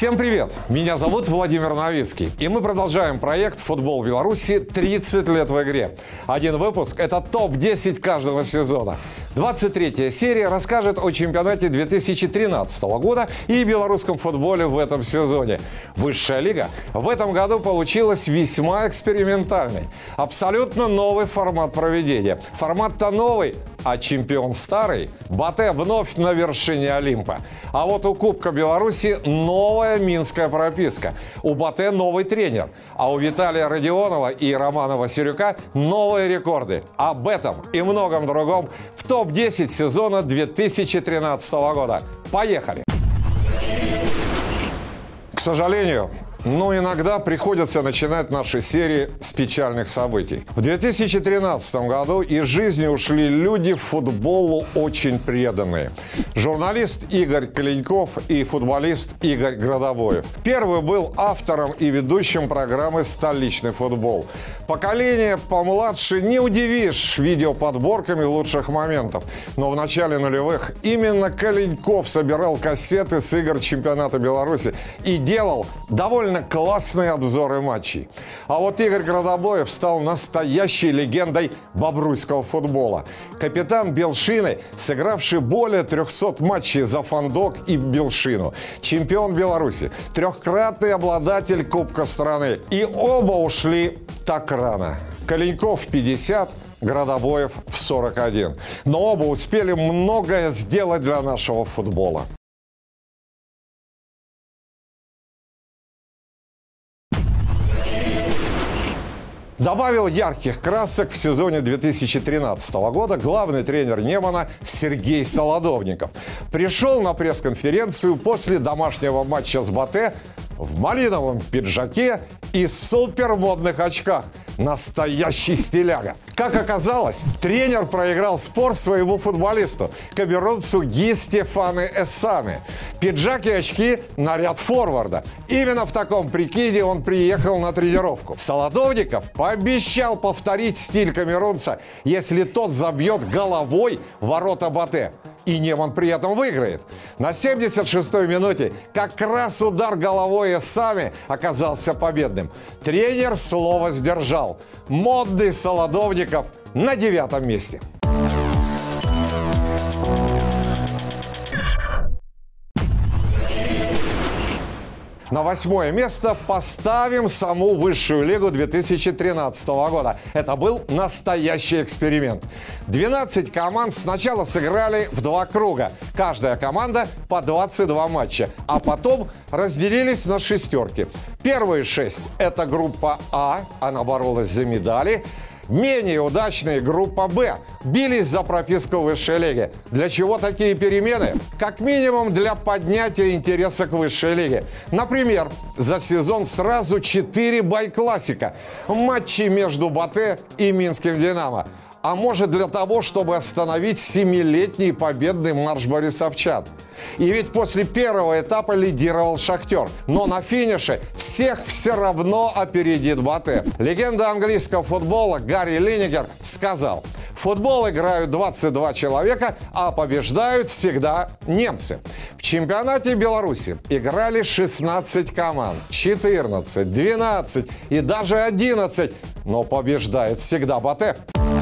Всем привет! Меня зовут Владимир Новицкий, и мы продолжаем проект «Футбол Беларуси. 30 лет в игре». Один выпуск – это топ-10 каждого сезона. 23-я серия расскажет о чемпионате 2013 года и белорусском футболе в этом сезоне. Высшая лига в этом году получилась весьма экспериментальной. Абсолютно новый формат проведения. Формат-то новый, а чемпион старый. БАТЭ вновь на вершине Олимпа. А вот у Кубка Беларуси новая минская прописка. У БАТЭ новый тренер. А у Виталия Родионова и Романа Василюка новые рекорды. Об этом и многом другом в топ-10 сезона 2013 года. Поехали! К сожалению, иногда приходится начинать наши серии с печальных событий. В 2013 году из жизни ушли люди футболу очень преданные. Журналист Игорь Калиньков и футболист Игорь Градобоев. Первый был автором и ведущим программы «Столичный футбол». Поколение помладше не удивишь видеоподборками лучших моментов. Но в начале нулевых именно Калиньков собирал кассеты с игр чемпионата Беларуси и делал довольно классные обзоры матчей. А вот Игорь Градобоев стал настоящей легендой бобруйского футбола. Капитан Белшины, сыгравший более 300 матчей за Фандок и Белшину. Чемпион Беларуси, трехкратный обладатель Кубка страны. И оба ушли так рано. Калиньков в 50, Градобоев в 41. Но оба успели многое сделать для нашего футбола. Добавил ярких красок в сезоне 2013 года главный тренер Немана Сергей Солодовников. Пришел на пресс-конференцию после домашнего матча с БАТЭ в малиновом пиджаке и супермодных очках. Настоящий стиляга. Как оказалось, тренер проиграл спор своему футболисту, камерунцу Ги Стефане Эссаме. Пиджак и очки – наряд форварда. Именно в таком прикиде он приехал на тренировку. Солодовников пообещал повторить стиль камерунца, если тот забьет головой ворота БАТЭ. И Неман при этом выиграет. На 76-й минуте как раз удар головой Эссаме оказался победным. Тренер слово сдержал. Модный Солодовников на 9-м месте. На 8-е место поставим саму высшую лигу 2013 года. Это был настоящий эксперимент. 12 команд сначала сыграли в 2 круга. Каждая команда по 22 матча. А потом разделились на шестерки. Первые 6 – это группа А. Она боролась за медали. Менее удачные группа «Б» бились за прописку в высшей лиге. Для чего такие перемены? Как минимум для поднятия интереса к высшей лиге. Например, за сезон сразу 4 байклассика. Матчи между БАТЭ и Минским «Динамо». А может для того, чтобы остановить 7-летний победный марш борисовчан. И ведь после первого этапа лидировал «Шахтер». Но на финише всех все равно опередит БАТЭ. Легенда английского футбола Гарри Линнекер сказал: в футбол играют 22 человека, а побеждают всегда немцы. В чемпионате Беларуси играли 16 команд, 14, 12 и даже 11. Но побеждает всегда БАТЭ.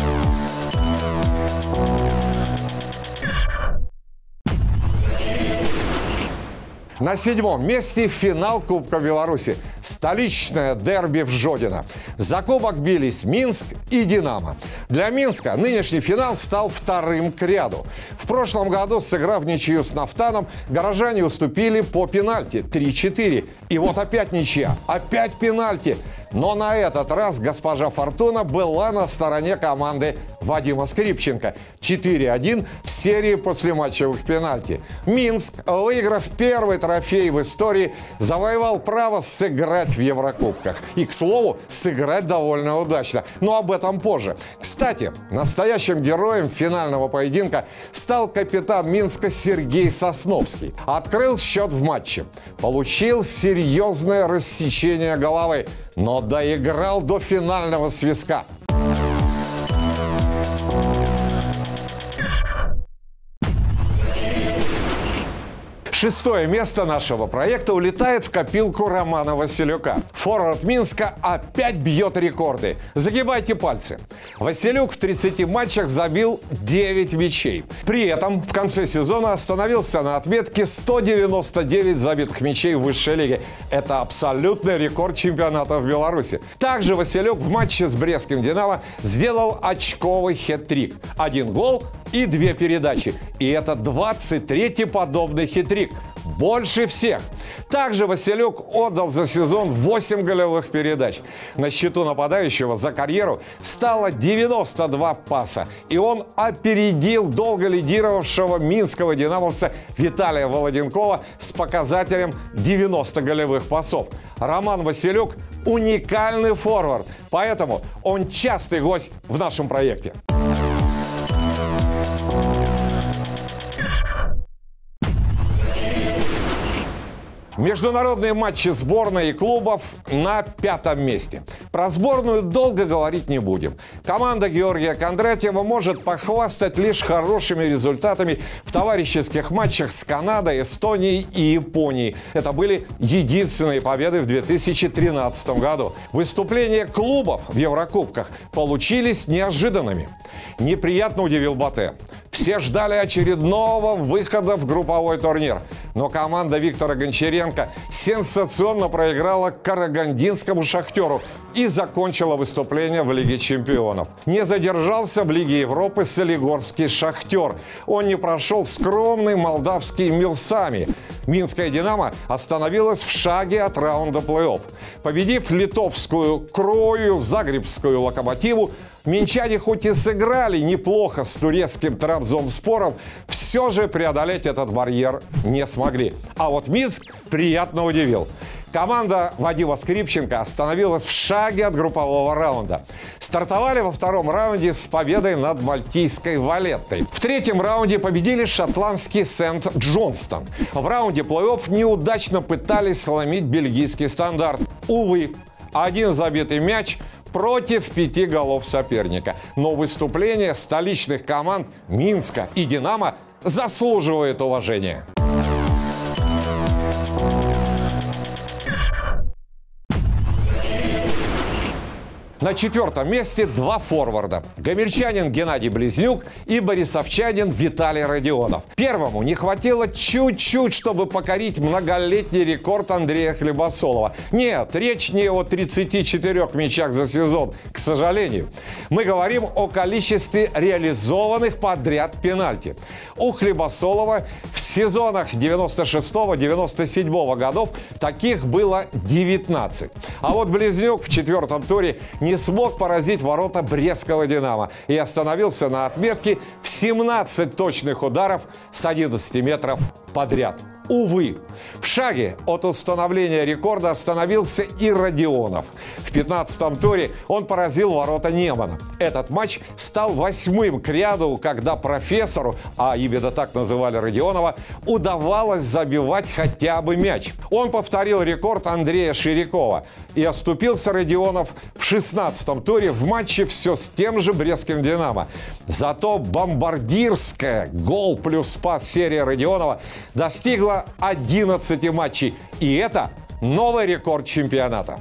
На 7-м месте финал Кубка Беларуси. Столичное дерби в Жодино. За кубок бились Минск и Динамо. Для Минска нынешний финал стал вторым к ряду. В прошлом году, сыграв ничью с Нафтаном, горожане уступили по пенальти 3-4. И вот опять ничья, опять пенальти. Но на этот раз госпожа Фортуна была на стороне команды Вадима Скрипченко. 4-1 в серии послематчевых пенальти. Минск, выиграв первый трофей в истории, завоевал право сыграть в Еврокубках. И, к слову, сыграть довольно удачно. Но об этом позже. Кстати, настоящим героем финального поединка стал капитан Минска Сергей Сосновский. Открыл счет в матче. Получил серьезное рассечение головы, но доиграл до финального свистка. Шестое место нашего проекта улетает в копилку Романа Василюка. Форвард Минска опять бьет рекорды. Загибайте пальцы. Василюк в 30 матчах забил 9 мячей. При этом в конце сезона остановился на отметке 199 забитых мячей в высшей лиге. Это абсолютный рекорд чемпионата в Беларуси. Также Василюк в матче с брестским «Динамо» сделал очковый хет-трик. 1 гол и 2 передачи. И это 23-й подобный хет-трик. Больше всех. Также Василюк отдал за сезон 8 голевых передач. На счету нападающего за карьеру стало 92 паса. И он опередил долго лидировавшего минского динамовца Виталия Володенкова с показателем 90 голевых пасов. Роман Василюк – уникальный форвард. Поэтому он частый гость в нашем проекте. Международные матчи сборной и клубов на 5-м месте. Про сборную долго говорить не будем. Команда Георгия Кондратьева может похвастать лишь хорошими результатами в товарищеских матчах с Канадой, Эстонией и Японией. Это были единственные победы в 2013 году. Выступления клубов в Еврокубках получились неожиданными. Неприятно удивил Батэ. Все ждали очередного выхода в групповой турнир. Но команда Виктора Гончаренко сенсационно проиграла карагандинскому «Шахтеру» и закончила выступление в Лиге чемпионов. Не задержался в Лиге Европы солигорский «Шахтер». Он не прошел скромный молдавский «Милсами». Минская «Динамо» остановилась в шаге от раунда плей-офф. Победив литовскую «Крою», загребскую «Локомотиву», минчане хоть и сыграли неплохо с турецким Трабзонспором, все же преодолеть этот барьер не смогли. А вот Минск приятно удивил. Команда Вадима Скрипченко остановилась в шаге от группового раунда. Стартовали во втором раунде с победой над мальтийской «Валеттой». В третьем раунде победили шотландский Сент-Джонстон. В раунде плей-офф неудачно пытались сломить бельгийский «Стандарт». Увы, один забитый мяч против 5 голов соперника. Но выступление столичных команд Минска и «Динамо» заслуживает уважения. На 4-м месте 2 форварда. Гомельчанин Геннадий Близнюк и борисовчанин Виталий Родионов. Первому не хватило чуть-чуть, чтобы покорить многолетний рекорд Андрея Хлебосолова. Нет, речь не о 34 мячах за сезон, к сожалению. Мы говорим о количестве реализованных подряд пенальти. У Хлебосолова в сезонах 96-97 годов таких было 19. А вот Близнюк в 4-м туре не смог поразить ворота брестского «Динамо» и остановился на отметке в 17 точных ударов с 11 метров подряд. Увы, в шаге от установления рекорда остановился и Родионов. В 15-м туре он поразил ворота Немана. Этот матч стал 8-м к ряду, когда профессору, а именно так называли Родионова, удавалось забивать хотя бы мяч. Он повторил рекорд Андрея Ширякова. И оступился Родионов в 16-м туре в матче все с тем же брестским «Динамо». Зато бомбардирская гол плюс пас серия Родионова достигла 11 матчей. И это новый рекорд чемпионата.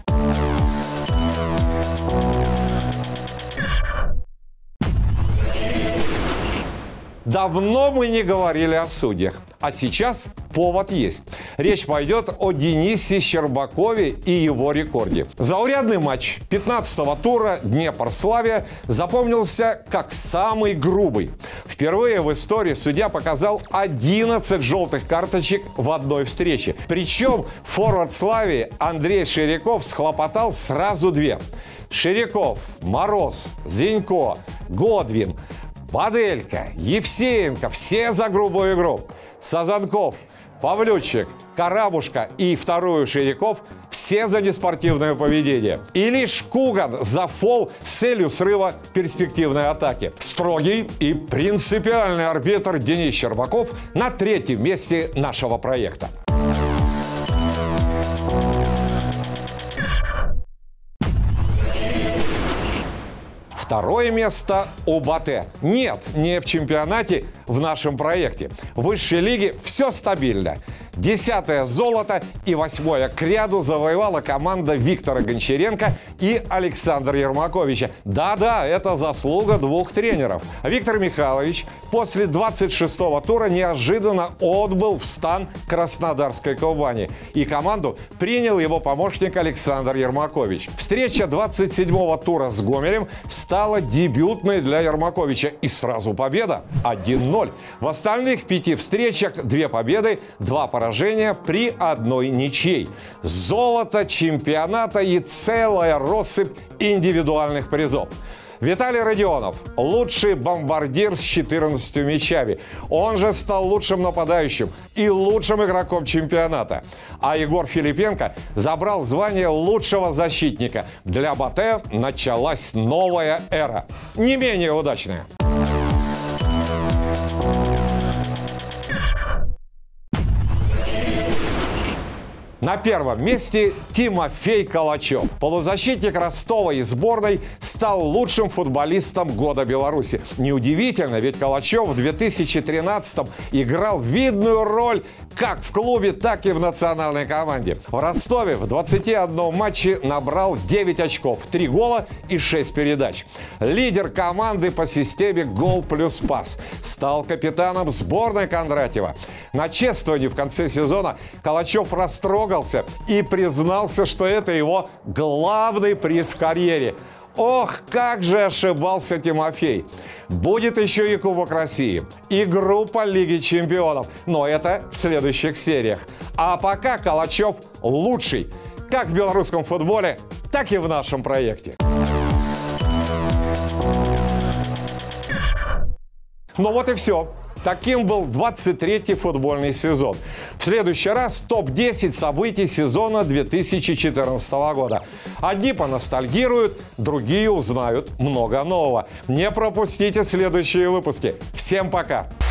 Давно мы не говорили о судьях, а сейчас повод есть. Речь пойдет о Денисе Щербакове и его рекорде. Заурядный матч 15-го тура Днепр-Славия запомнился как самый грубый. Впервые в истории судья показал 11 желтых карточек в одной встрече. Причем форвард Славии Андрей Ширяков схлопотал сразу 2. Ширяков, Мороз, Зинько, Годвин, Баделька, Евсеенко – все за грубую игру. Сазанков, Павлючик, Карабушка и вторую Ширяков – все за неспортивное поведение. И лишь Куган за фол с целью срыва перспективной атаки. Строгий и принципиальный арбитр Денис Щербаков на 3-м месте нашего проекта. Второе место у Батэ. Нет, не в чемпионате, в нашем проекте. В высшей лиге все стабильно. 10-е золото и 8-е к ряду завоевала команда Виктора Гончаренко и Александра Ермаковича. Да-да, это заслуга двух тренеров. Виктор Михайлович после 26-го тура неожиданно отбыл в стан Краснодарской Кубани. И команду принял его помощник Александр Ермакович. Встреча 27-го тура с Гомелем стала дебютной для Ермаковича. И сразу победа 1-0. В остальных 5 встречах 2 победы, 2 поражения при 1 ничьей. Золото чемпионата и целая россыпь индивидуальных призов. Виталий Родионов – лучший бомбардир с 14 мячами. Он же стал лучшим нападающим и лучшим игроком чемпионата. А Егор Филипенко забрал звание лучшего защитника. Для Батэ началась новая эра. Не менее удачная. На первом месте Тимофей Калачев. Полузащитник Ростова и сборной стал лучшим футболистом года Беларуси. Неудивительно, ведь Калачев в 2013-м играл видную роль как в клубе, так и в национальной команде. В Ростове в 21 матче набрал 9 очков, 3 гола и 6 передач. Лидер команды по системе гол плюс пас. Стал капитаном сборной Кондратьева. На чествовании в конце сезона Калачев растрогался и признался, что это его главный приз в карьере. Ох, как же ошибался Тимофей. Будет еще и Кубок России, и группа Лиги Чемпионов. Но это в следующих сериях. А пока Калачев лучший. Как в белорусском футболе, так и в нашем проекте. Ну вот и все. Таким был 23-й футбольный сезон. В следующий раз топ-10 событий сезона 2014 года. Одни поностальгируют, другие узнают много нового. Не пропустите следующие выпуски. Всем пока!